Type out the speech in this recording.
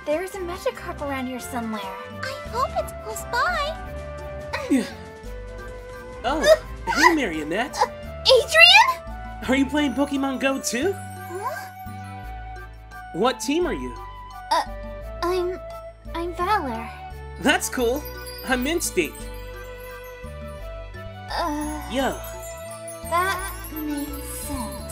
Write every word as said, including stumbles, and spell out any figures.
There's a Magikarp around here somewhere. I hope it's close by. Yeah. Oh, hey Marinette. Adrien? Are you playing Pokemon Go too? Huh? What team are you? Uh, I'm... I'm Valor. That's cool. I'm Instinct. Uh... Yo. That makes sense.